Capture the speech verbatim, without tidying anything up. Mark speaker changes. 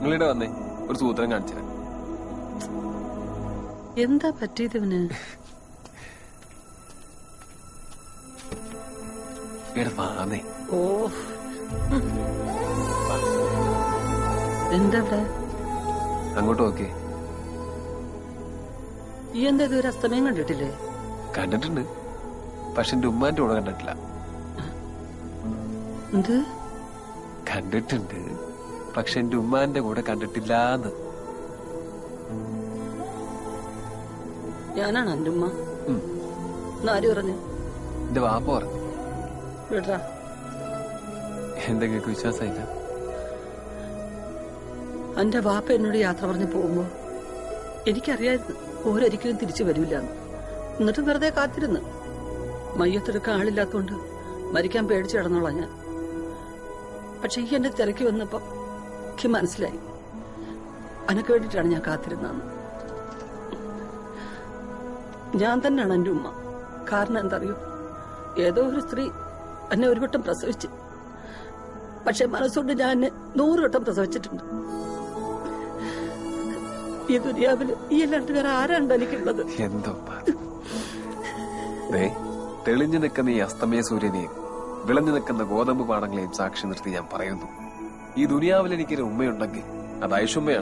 Speaker 1: നിങ്ങളിവിടെ വന്നേ, ഒരു സൂത്രം കാണിച്ചു.
Speaker 2: എന്താ പറ്റിയത് ഇവന്?
Speaker 1: വാന്നേ.
Speaker 2: ഓ എന്താ ഇവിടെ?
Speaker 1: അങ്ങോട്ട് നോക്കേ.
Speaker 2: ഈ എന്താ ഇതുവരെ അസ്തമയം കണ്ടിട്ടില്ലേ?
Speaker 1: കണ്ടിട്ടുണ്ട്, പക്ഷെ എന്റെ ഉമ്മാന്റെ കൂടെ കണ്ടിട്ടില്ല.
Speaker 2: എന്ത്?
Speaker 1: കണ്ടിട്ടുണ്ട്, പക്ഷെ എന്റെ ഉമ്മാന്റെ കൂടെ കണ്ടിട്ടില്ലാന്ന്.
Speaker 2: ഞാനാണ് എന്റെ ഉമ്മ. ആര് പറഞ്ഞു?
Speaker 1: എന്റെ വാപ്പ പറഞ്ഞു.
Speaker 2: വിടാ.
Speaker 1: എന്തെങ്കിലും വിശ്വാസമില്ല?
Speaker 2: എന്റെ വാപ്പ എന്നോട് യാത്ര പറഞ്ഞ് പോകുമ്പോ എനിക്കറിയായിരുന്നു ഓരൊരിക്കലും തിരിച്ചു വരില്ല. എന്നിട്ടും വെറുതെ കാത്തിരുന്നു. മയ്യത്തെടുക്കാൻ ആളില്ലാത്തോണ്ട് മരിക്കാൻ പേടിച്ചു കിടന്നോളാം ഞാൻ. പക്ഷെ ഈ എന്നെ തിരക്കി വന്നപ്പോ എനിക്ക് മനസ്സിലായി അനക്ക് വേണ്ടിയിട്ടാണ് ഞാൻ കാത്തിരുന്നതെന്ന്. ഞാൻ തന്നെയാണ് എന്റെ ഉമ്മ. കാരണം എന്തറിയോ, ഏതോ ഒരു സ്ത്രീ എന്നെ ഒരു വട്ടം പ്രസവിച്ച്, പക്ഷെ മനസ്സുകൊണ്ട് ഞാൻ എന്നെ നൂറ് വട്ടം പ്രസവിച്ചിട്ടുണ്ട്. ഈ ദുനിയാവില് ഈ അല്ലാണ്ട് വേറെ ആരാണ്ട് എനിക്കുള്ളത്?
Speaker 1: എന്തോ തെളിഞ്ഞു നിൽക്കുന്ന ഈ അസ്തമയ സൂര്യനെയും വിളഞ്ഞു നിൽക്കുന്ന ഗോതമ്പ് പാടങ്ങളെയും സാക്ഷി നിർത്തി ഞാൻ പറയുന്നു, ഈ ദുനിയാവിൽ എനിക്കൊരു ഉമ്മയുണ്ടെങ്കിൽ അത് ഐഷുമ്മയാണ്.